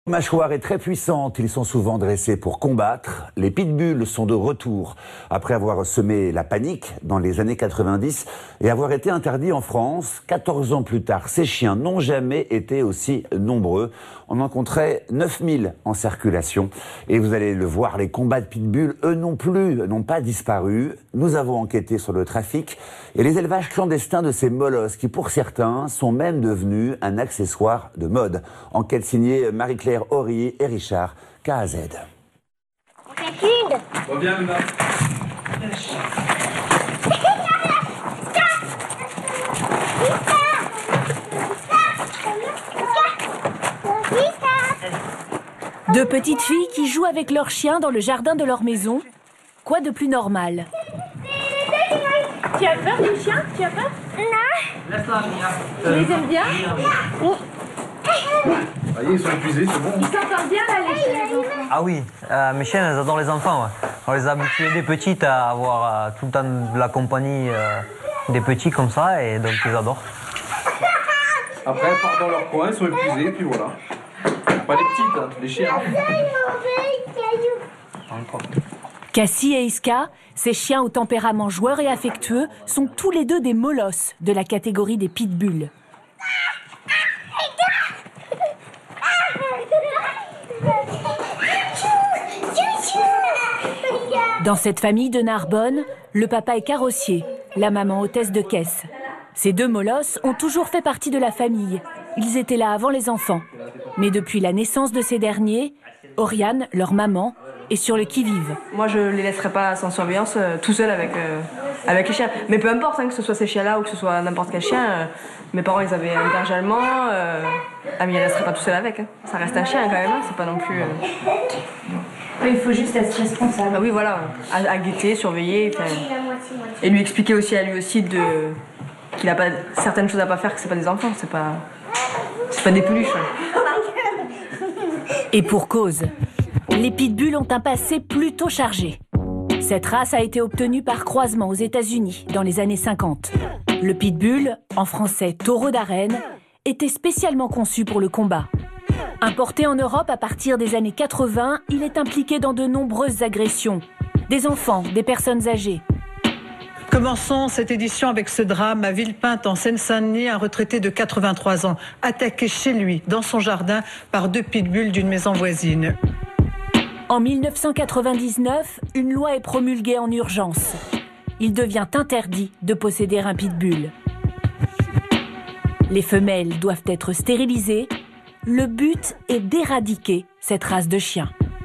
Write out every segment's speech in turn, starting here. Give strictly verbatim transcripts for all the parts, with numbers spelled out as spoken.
Leur mâchoire est très puissante, ils sont souvent dressés pour combattre. Les pitbulls sont de retour après avoir semé la panique dans les années quatre-vingt-dix et avoir été interdits en France. quatorze ans plus tard, ces chiens n'ont jamais été aussi nombreux. On en compterait neuf mille en circulation. Et vous allez le voir, les combats de pitbulls, eux non plus, n'ont pas disparu. Nous avons enquêté sur le trafic et les élevages clandestins de ces molosses qui, pour certains, sont même devenus un accessoire de mode. Enquête signée Marie-Claire Horry et Richard K A Z. Reviens, Luna. Deux petites filles qui jouent avec leurs chiens dans le jardin de leur maison. Quoi de plus normal? Tu as peur des chiens? Tu as peur? Non. Laisse-la, Mia. Tu les aimes bien? Oui. Ça y est, ils sont épuisés, c'est bon. Ils s'entendent bien là, les chiens, les enfants. Ah oui, euh, mes chiens, elles adorent les enfants. Ouais. On les a habitués des petites à avoir euh, tout le temps de la compagnie euh, des petits comme ça, et donc ils adorent. Après, elles partent dans leur coin, ils sont épuisés, et puis voilà. Pas les petites, hein, les chiens. Cassie et Iska, ces chiens au tempérament joueur et affectueux, sont tous les deux des molosses de la catégorie des pitbulls. Dans cette famille de Narbonne, le papa est carrossier, la maman hôtesse de caisse. Ces deux molosses ont toujours fait partie de la famille. Ils étaient là avant les enfants. Mais depuis la naissance de ces derniers, Oriane, leur maman, est sur le qui-vive. Moi, je les laisserai pas sans surveillance, euh, tout seul avec, euh, avec les chiens. Mais peu importe, hein, que ce soit ces chiens-là ou que ce soit n'importe quel chien. Euh, mes parents, ils avaient un berger allemand. Euh, ah, mais ils ne laisseraient pas tout seul avec. Hein. Ça reste un chien quand même, hein, c'est pas non plus... Euh... Il faut juste être responsable. Ah oui, voilà, à, à guetter, surveiller. Et lui expliquer aussi à lui aussi de, qu'il a pas certaines choses à pas faire, que c'est pas des enfants, c'est pas, c'est pas des peluches. Hein. Et pour cause, les pitbulls ont un passé plutôt chargé. Cette race a été obtenue par croisement aux États-Unis dans les années cinquante. Le pitbull, en français taureau d'arène, était spécialement conçu pour le combat. Importé en Europe à partir des années quatre-vingts, il est impliqué dans de nombreuses agressions. Des enfants, des personnes âgées. Commençons cette édition avec ce drame à Villepinte, en Seine-Saint-Denis. Un retraité de quatre-vingt-trois ans, attaqué chez lui, dans son jardin, par deux pitbulls d'une maison voisine. En mille neuf cent quatre-vingt-dix-neuf, une loi est promulguée en urgence. Il devient interdit de posséder un pitbull. Les femelles doivent être stérilisées. Le but est d'éradiquer cette race de chiens.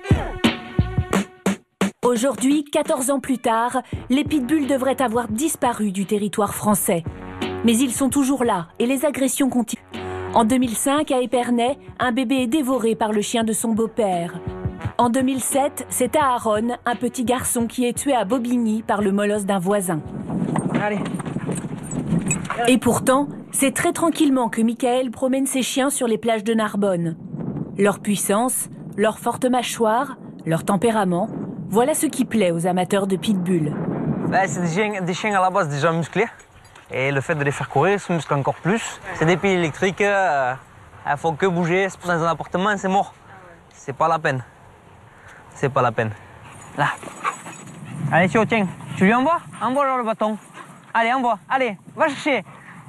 Aujourd'hui, quatorze ans plus tard, les pitbulls devraient avoir disparu du territoire français. Mais ils sont toujours là et les agressions continuent. En deux mille cinq, à Épernay, un bébé est dévoré par le chien de son beau-père. En deux mille sept, c'est à Aronne, un petit garçon qui est tué à Bobigny par le molosse d'un voisin. Allez. Et pourtant, c'est très tranquillement que Michael promène ses chiens sur les plages de Narbonne. Leur puissance, leur forte mâchoire, leur tempérament, voilà ce qui plaît aux amateurs de pitbull. Ben, c'est des chiens, des chiens à la base déjà musclés. Et le fait de les faire courir, ils se musclent encore plus. C'est des piles électriques, euh, elles font que bouger. C'est pour ça dans un appartement, c'est mort. C'est pas la peine. C'est pas la peine. Là. Allez, Thio, tiens. Tu lui envoies? Envoie-leur le bâton. Allez, envoie. Allez, va chercher.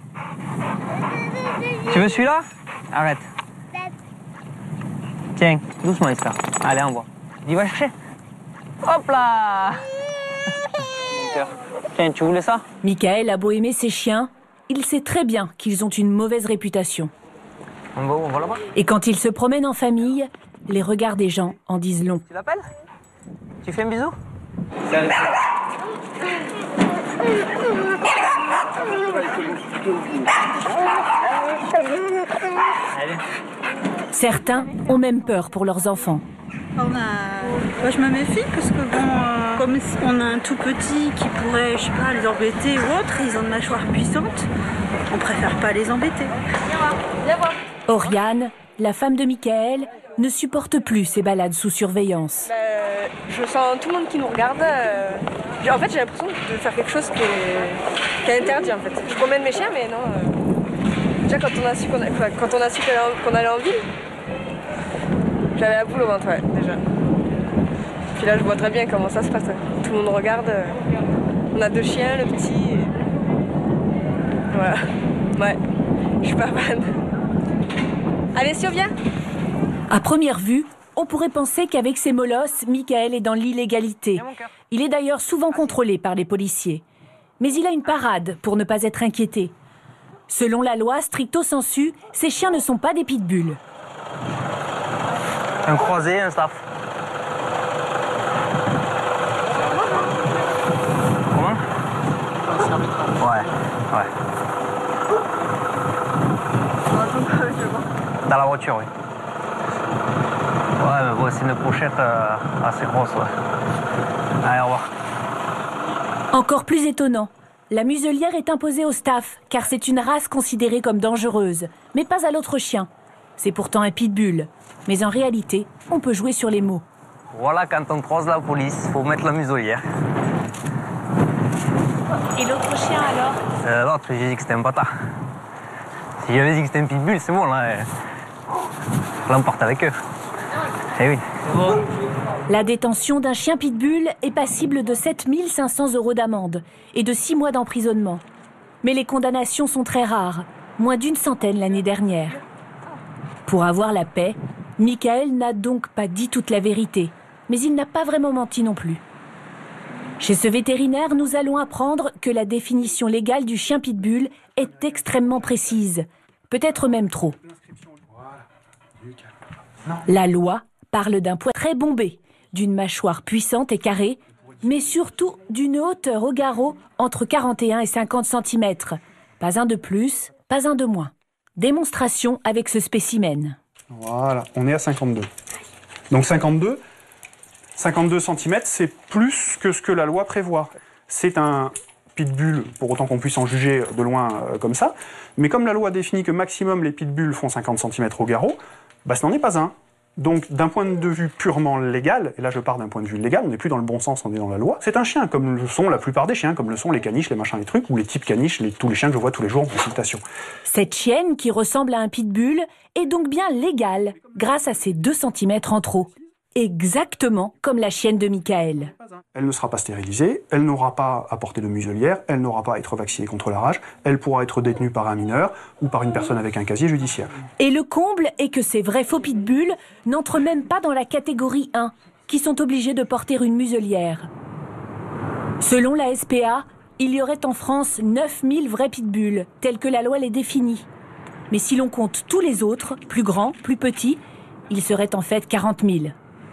Tu veux celui-là? Arrête. Tiens, doucement, Iska. Allez, envoie. Dis, va chercher. Hop là. Tiens, tu voulais ça? Michael a beau aimer ses chiens, il sait très bien qu'ils ont une mauvaise réputation. On va où? On va là-bas? Et quand il se promène en famille, les regards des gens en disent long. Tu l'appelles? Tu fais un bisou? Certains ont même peur pour leurs enfants. On a... Moi, je me méfie parce que bon, euh, comme on a un tout petit qui pourrait, je sais pas, les embêter ou autre, ils ont une mâchoire puissante, on préfère pas les embêter. Oriane, la femme de Michael, ne supporte plus ces balades sous surveillance. Euh, je sens tout le monde qui nous regarde. Euh... En fait, j'ai l'impression de faire quelque chose qui est, qui est interdit en fait. Je promène mes chiens, mais non. Euh... Déjà, quand on a su qu'on a... quand on a su qu'on allait en ville, J'avais la boule au ventre, ouais, déjà. Puis là, je vois très bien comment ça se passe. Tout le monde regarde. On a deux chiens, le petit. Et... Voilà. Ouais, je suis pas fan. Allez, Sio, viens. À première vue, on pourrait penser qu'avec ses molosses, Michael est dans l'illégalité. Il est d'ailleurs souvent contrôlé par les policiers. Mais il a une parade pour ne pas être inquiété. Selon la loi, stricto sensu, ces chiens ne sont pas des pitbulls. Un croisé, un staff. Comment? Ouais, ouais. Dans la voiture, oui. Ouais, mais bon, c'est une pochette euh, assez grosse, ouais. Allez, au revoir. Encore plus étonnant, la muselière est imposée au staff, car c'est une race considérée comme dangereuse, mais pas à l'autre chien. C'est pourtant un pitbull. Mais en réalité, on peut jouer sur les mots. Voilà, quand on croise la police, il faut mettre la muselière. Et l'autre chien alors? Euh, L'autre, j'ai dit que c'était un bâtard. Si j'avais dit que c'était un pitbull, c'est bon, là. Je l'emporte avec eux. Eh oui. La détention d'un chien pitbull est passible de sept mille cinq cents euros d'amende et de six mois d'emprisonnement. Mais les condamnations sont très rares, moins d'une centaine l'année dernière. Pour avoir la paix, Michael n'a donc pas dit toute la vérité, mais il n'a pas vraiment menti non plus. Chez ce vétérinaire, nous allons apprendre que la définition légale du chien pitbull est extrêmement précise, peut-être même trop. La loi parle d'un poids très bombé, d'une mâchoire puissante et carrée, mais surtout d'une hauteur au garrot entre quarante et un et cinquante centimètres. Pas un de plus, pas un de moins. Démonstration avec ce spécimen. Voilà, on est à cinquante-deux. Donc cinquante-deux, cinquante-deux centimètres, c'est plus que ce que la loi prévoit. C'est un pitbull, pour autant qu'on puisse en juger de loin euh, comme ça, mais comme la loi définit que maximum les pitbulls font cinquante centimètres au garrot, bah, ce n'en est pas un. Donc, d'un point de vue purement légal, et là je pars d'un point de vue légal, on n'est plus dans le bon sens, on est dans la loi, c'est un chien, comme le sont la plupart des chiens, comme le sont les caniches, les machins, les trucs, ou les types caniches, les, tous les chiens que je vois tous les jours en consultation. Cette chienne, qui ressemble à un pitbull, est donc bien légale, grâce à ses deux centimètres en trop. Exactement comme la chienne de Michael. Elle ne sera pas stérilisée, elle n'aura pas à porter de muselière, elle n'aura pas à être vaccinée contre la rage, elle pourra être détenue par un mineur ou par une personne avec un casier judiciaire. Et le comble est que ces vrais faux pitbulls n'entrent même pas dans la catégorie un, qui sont obligés de porter une muselière. Selon la S P A, il y aurait en France neuf mille vrais pitbulls, tels que la loi les définit. Mais si l'on compte tous les autres, plus grands, plus petits, il serait en fait quarante mille.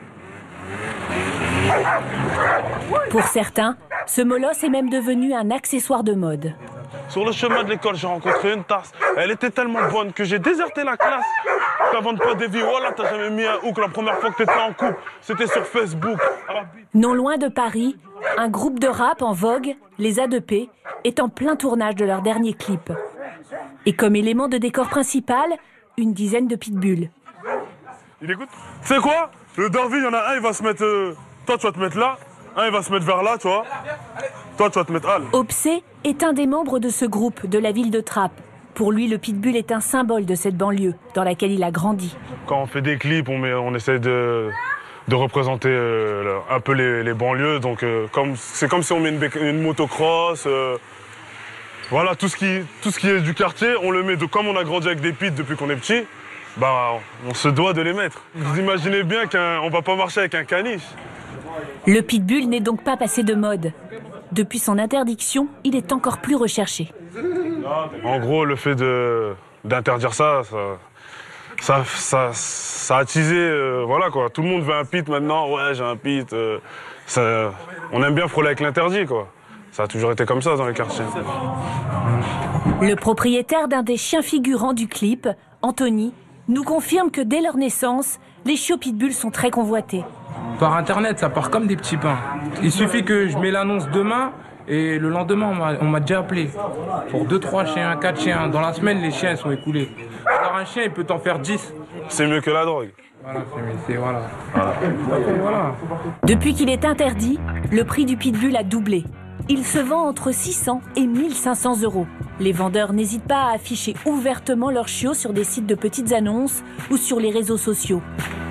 Pour certains, ce molosse est même devenu un accessoire de mode. Sur le chemin de l'école, j'ai rencontré une tarse. Elle était tellement bonne que j'ai déserté la classe. T'inventes pas des vies. Voilà, t'as jamais mis un hook la première fois que t'étais en couple. C'était sur Facebook. Non loin de Paris, un groupe de rap en vogue, les A deux P, est en plein tournage de leur dernier clip. Et comme élément de décor principal, une dizaine de pitbulls. Il écoute. Tu sais quoi? Le derby, il y en a un, il va se mettre... Euh... Toi, tu vas te mettre là. Un, il va se mettre vers là, tu vois. Toi, tu vas te mettre là. Opsé est un des membres de ce groupe de la ville de Trappes. Pour lui, le pitbull est un symbole de cette banlieue dans laquelle il a grandi. Quand on fait des clips, on, met, on essaie de, de représenter euh, un peu les, les banlieues. Donc, euh, comme, c'est comme si on met une, une motocross. Euh, voilà, tout ce, qui, tout ce qui est du quartier, on le met. De, comme on a grandi avec des pits depuis qu'on est petit, bah, on se doit de les mettre. Vous imaginez bien qu'on ne va pas marcher avec un caniche. Le pitbull n'est donc pas passé de mode. Depuis son interdiction, il est encore plus recherché. En gros, le fait de, d'interdire ça, ça, ça, ça, ça a attisé, euh, voilà quoi. Tout le monde veut un pit maintenant, ouais j'ai un pit. Euh, ça, on aime bien frôler avec l'interdit quoi. Ça a toujours été comme ça dans les quartiers. Le propriétaire d'un des chiens figurants du clip, Anthony, nous confirme que dès leur naissance, les chiots pitbulls sont très convoités. Par internet, ça part comme des petits pains. Il suffit que je mets l'annonce demain et le lendemain, on m'a, on m'a déjà appelé. Pour deux, trois chiens, quatre chiens. Dans la semaine, les chiens sont écoulés. Alors un chien, il peut t'en faire dix. C'est mieux que la drogue. Voilà, c'est voilà. Voilà. voilà. Depuis qu'il est interdit, le prix du pitbull a doublé. Il se vend entre six cents et mille cinq cents euros. Les vendeurs n'hésitent pas à afficher ouvertement leurs chiots sur des sites de petites annonces ou sur les réseaux sociaux.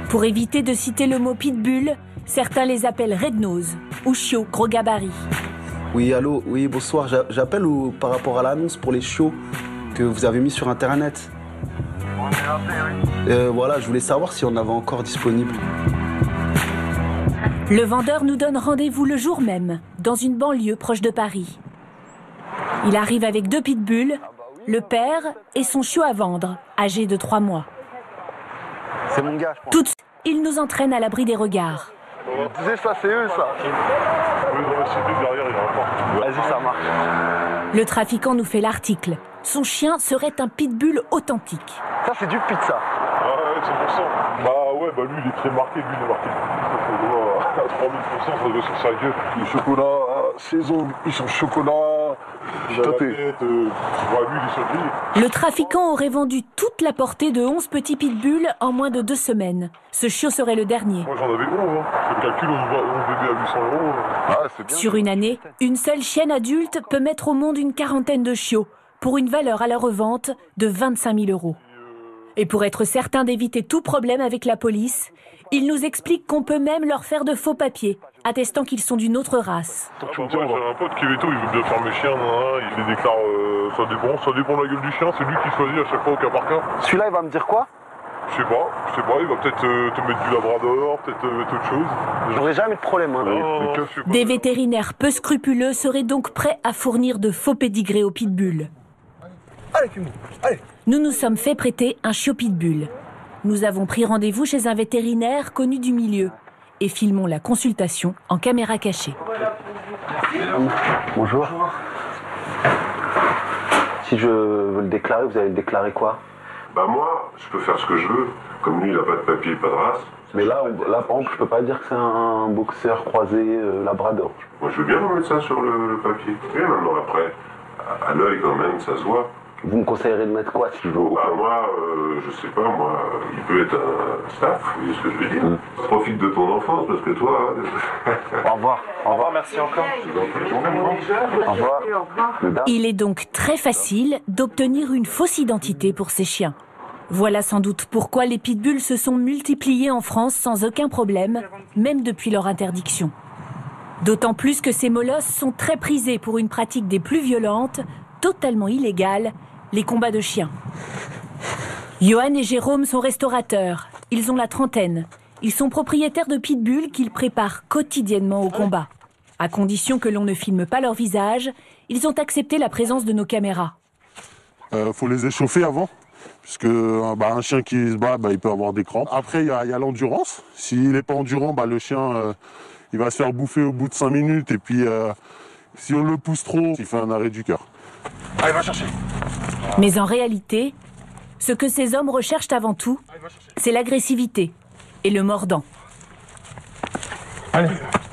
Pour éviter de citer le mot pitbull, certains les appellent red nose ou chiot gros gabarit. Oui, allô, oui, bonsoir. J'appelle par rapport à l'annonce pour les chiots que vous avez mis sur Internet. Euh, voilà, je voulais savoir si on avait encore disponible. Le vendeur nous donne rendez-vous le jour même, dans une banlieue proche de Paris. Il arrive avec deux pitbulls, le père et son chiot à vendre, âgé de trois mois. C'est mon gars, je pense. Tout de suite, il nous entraîne à l'abri des regards. Vous disiez ça, c'est eux, ça. Vas-y, ça marche. Le trafiquant nous fait l'article. Son chien serait un pitbull authentique. Ça, c'est du pit, ça. Ah ouais, cent pour cent. Bah ouais, bah lui, il est très marqué. Lui, il est marqué. À trois mille pour cent, ça doit sur sa gueule. Le chocolat, ses ongles, ils sont chocolat. Il a la tête, euh, bah, lui, il est sur lui. Le trafiquant aurait vendu toute la portée de onze petits pitbulls en moins de deux semaines. Ce chiot serait le dernier. Moi, j'en avais onze. Hein. C'est le calcul, onze bébés à huit cents euros. Ah, c'est bien. Sur une année, une seule chienne adulte peut mettre au monde une quarantaine de chiots, pour une valeur à la revente de vingt-cinq mille euros. Et pour être certain d'éviter tout problème avec la police, il nous explique qu'on peut même leur faire de faux papiers, attestant qu'ils sont d'une autre race. Ah bah moi j'ai un pote qui veto, il veut bien faire mes chiens, hein, il les déclare, euh, ça dépend, ça dépend de la gueule du chien, c'est lui qui choisit à chaque fois au cas par cas. Celui-là, il va me dire quoi? Je sais pas, je sais pas, il va peut-être euh, te mettre du labrador, peut-être euh, mettre autre chose. J'aurais jamais de problème. Hein, non, non, Des vétérinaires peu scrupuleux seraient donc prêts à fournir de faux pédigrés aux pitbulls. Allez, Pimo, allez. Nous nous sommes fait prêter un chiot pitbull. Nous avons pris rendez-vous chez un vétérinaire connu du milieu et filmons la consultation en caméra cachée. Bonjour. Si je veux le déclarer, vous allez le déclarer quoi? Bah moi, je peux faire ce que je veux. Comme lui, il n'a pas de papier, pas de race. Mais là, on, là par exemple, je peux pas dire que c'est un boxeur croisé euh, labrador. Moi, je veux bien mettre ça sur le, le papier. Oui, maintenant, après, à, à l'œil quand même, ça se voit. Vous me conseillerez de mettre quoi si je veux? Bah moi, euh, je sais pas, moi, il peut être un staff, vous voyez ce que je veux dire. Mmh. Profite de ton enfance, parce que toi... Au revoir. Au revoir, merci encore. Au revoir. Il est donc très facile d'obtenir une fausse identité pour ces chiens. Voilà sans doute pourquoi les pitbulls se sont multipliés en France sans aucun problème, même depuis leur interdiction. D'autant plus que ces molosses sont très prisés pour une pratique des plus violentes, totalement illégale, les combats de chiens. Johan et Jérôme sont restaurateurs. Ils ont la trentaine. Ils sont propriétaires de pitbulls qu'ils préparent quotidiennement au combat. À condition que l'on ne filme pas leur visage, ils ont accepté la présence de nos caméras. Il euh, faut les échauffer avant, puisque bah, un chien qui se bat, bah, il peut avoir des crampes. Après, il y a, a l'endurance. S'il n'est pas endurant, bah, le chien euh, il va se faire bouffer au bout de cinq minutes. Et puis, euh, si on le pousse trop, il fait un arrêt du cœur. Allez, va chercher. Mais en réalité, ce que ces hommes recherchent avant tout, c'est l'agressivité et le mordant. Allez.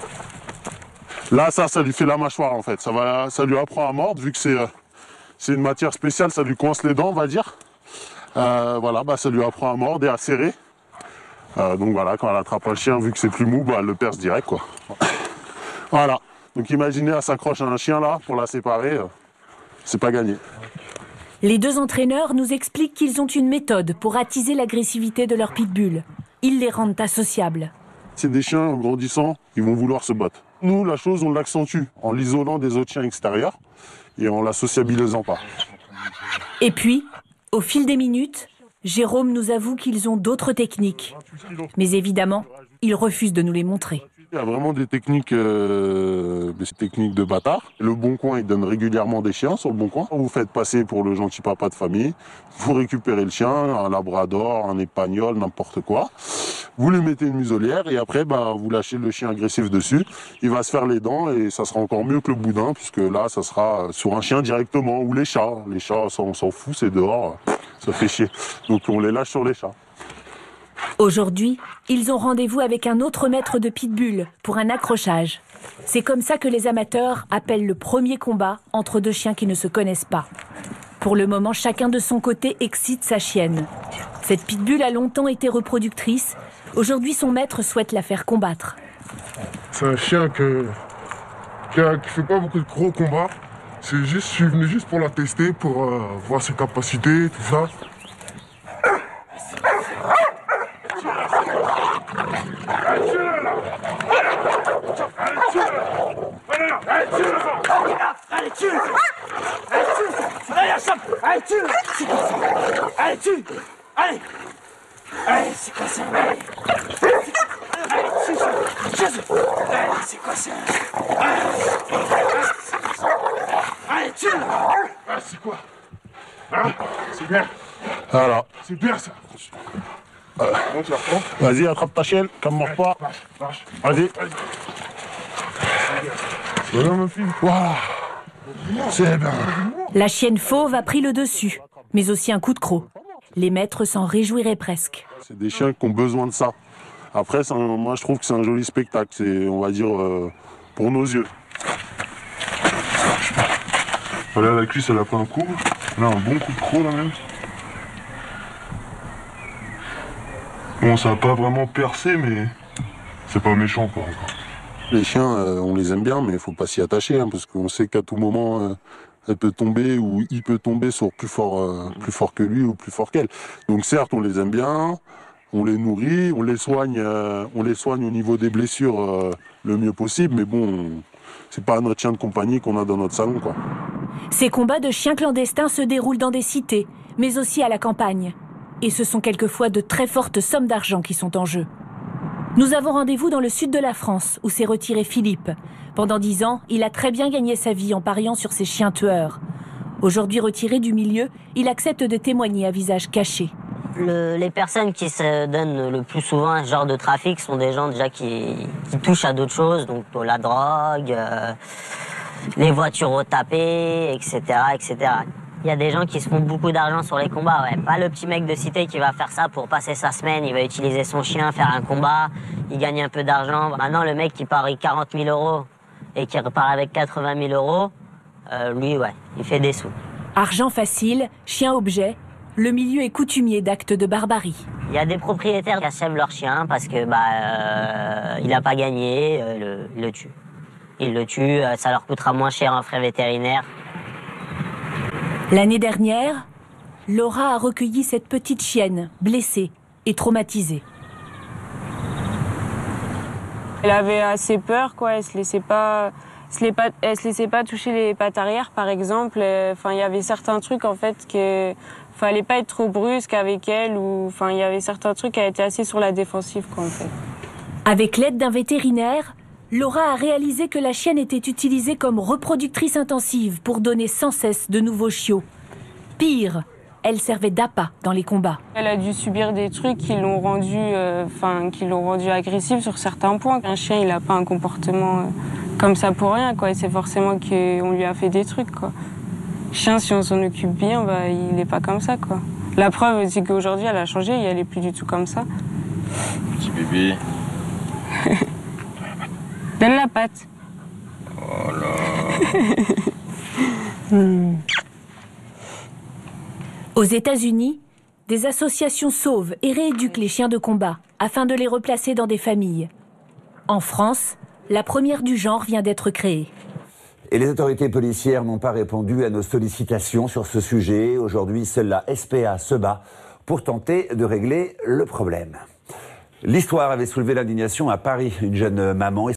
Là, ça, ça lui fait la mâchoire en fait. Ça, va, ça lui apprend à mordre, vu que c'est, euh, c'est une matière spéciale, ça lui coince les dents, on va dire. Euh, voilà, bah, ça lui apprend à mordre et à serrer. Euh, donc voilà, quand elle attrape un chien, vu que c'est plus mou, bah, elle le perce direct, quoi. Voilà. Donc imaginez, elle s'accroche à un chien là, pour la séparer. Euh, C'est pas gagné. Les deux entraîneurs nous expliquent qu'ils ont une méthode pour attiser l'agressivité de leurs pitbulls. Ils les rendent associables. C'est des chiens, en grandissant, ils vont vouloir se battre. Nous, la chose, on l'accentue en l'isolant des autres chiens extérieurs et en la sociabilisant pas. Et puis, au fil des minutes, Jérôme nous avoue qu'ils ont d'autres techniques. Mais évidemment, il refuse de nous les montrer. Il y a vraiment des techniques, euh, des techniques de bâtard. Le Bon Coin, il donne régulièrement des chiens sur le Bon Coin. Vous faites passer pour le gentil papa de famille. Vous récupérez le chien, un labrador, un épagnol, n'importe quoi. Vous lui mettez une muselière et après, bah, vous lâchez le chien agressif dessus. Il va se faire les dents et ça sera encore mieux que le boudin, puisque là, ça sera sur un chien directement, ou les chats. Les chats, ça, on s'en fout, c'est dehors, ça fait chier. Donc on les lâche sur les chats. Aujourd'hui, ils ont rendez-vous avec un autre maître de pitbull pour un accrochage. C'est comme ça que les amateurs appellent le premier combat entre deux chiens qui ne se connaissent pas. Pour le moment, chacun de son côté excite sa chienne. Cette pitbull a longtemps été reproductrice. Aujourd'hui, son maître souhaite la faire combattre. C'est un chien que, qui ne fait pas beaucoup de gros combats. C'est juste, je suis venu juste pour la tester, pour euh, voir ses capacités, tout ça. dessus. Allez. Allez, c'est quoi ça? Allez, c'est quoi ça? Allez, tue. Ah, c'est quoi? Hein? C'est bien. Voilà. C'est bien ça. Voilà. Vas-y, attrape ta chienne, comme mord pas. Vas-y. Voilà ma fille. Voilà. C'est bien. La chienne fauve a pris le dessus, mais aussi un coup de croc. Les maîtres s'en réjouiraient presque. C'est des chiens qui ont besoin de ça. Après, un, moi je trouve que c'est un joli spectacle. C'est, on va dire, euh, pour nos yeux. Voilà, la cuisse, elle a pris un coup. Là, un bon coup de croc là même. Bon, ça n'a pas vraiment percé, mais c'est pas méchant quoi. Les chiens, euh, on les aime bien, mais il faut pas s'y attacher, hein, parce qu'on sait qu'à tout moment, euh, elle peut tomber ou il peut tomber sur plus fort, euh, plus fort que lui ou plus fort qu'elle. Donc certes, on les aime bien, on les nourrit, on les soigne, euh, on les soigne au niveau des blessures euh, le mieux possible, mais bon, c'est pas notre chien de compagnie qu'on a dans notre salon, quoi. Ces combats de chiens clandestins se déroulent dans des cités, mais aussi à la campagne. Et ce sont quelquefois de très fortes sommes d'argent qui sont en jeu. Nous avons rendez-vous dans le sud de la France, où s'est retiré Philippe. Pendant dix ans, il a très bien gagné sa vie en pariant sur ses chiens tueurs. Aujourd'hui retiré du milieu, il accepte de témoigner à visage caché. Le, les personnes qui se donnent le plus souvent à ce genre de trafic sont des gens déjà qui, qui touchent à d'autres choses, donc la drogue, euh, les voitures retapées, et cetera, et cetera. Il y a des gens qui se font beaucoup d'argent sur les combats, ouais. Pas le petit mec de cité qui va faire ça pour passer sa semaine, il va utiliser son chien, faire un combat, il gagne un peu d'argent. Maintenant, le mec qui parie quarante mille euros et qui repart avec quatre-vingt mille euros, euh, lui, ouais, il fait des sous. Argent facile, chien objet, le milieu est coutumier d'actes de barbarie. Il y a des propriétaires qui achèvent leur chien parce que bah euh, il n'a pas gagné, euh, le, il le tue. Ils le tuent, euh, ça leur coûtera moins cher en frais vétérinaires. L'année dernière, Laura a recueilli cette petite chienne, blessée et traumatisée. Elle avait assez peur, quoi. Elle se laissait pas, se les pas, elle se laissait pas toucher les pattes arrière, par exemple. Enfin, il y avait certains trucs en fait que fallait pas être trop brusque avec elle, ou enfin, il y avait certains trucs qui étaient assez sur la défensive, quoi, en fait. Avec l'aide d'un vétérinaire, Laura a réalisé que la chienne était utilisée comme reproductrice intensive pour donner sans cesse de nouveaux chiots. Pire, elle servait d'appât dans les combats. Elle a dû subir des trucs qui l'ont rendue, enfin, euh, qui l'ont rendue agressive sur certains points. Un chien, il n'a pas un comportement euh, comme ça pour rien, quoi. Et c'est forcément qu'on lui a fait des trucs, quoi. Chien, si on s'en occupe bien, bah, il n'est pas comme ça, quoi. La preuve, c'est qu'aujourd'hui, elle a changé et elle n'est plus du tout comme ça. Petit bébé. Donne la patte. Oh là. hmm. Aux États-Unis, des associations sauvent et rééduquent les chiens de combat afin de les replacer dans des familles. En France, la première du genre vient d'être créée. Et les autorités policières n'ont pas répondu à nos sollicitations sur ce sujet. Aujourd'hui, seule la S P A se bat pour tenter de régler le problème. L'histoire avait soulevé l'indignation à Paris. Une jeune maman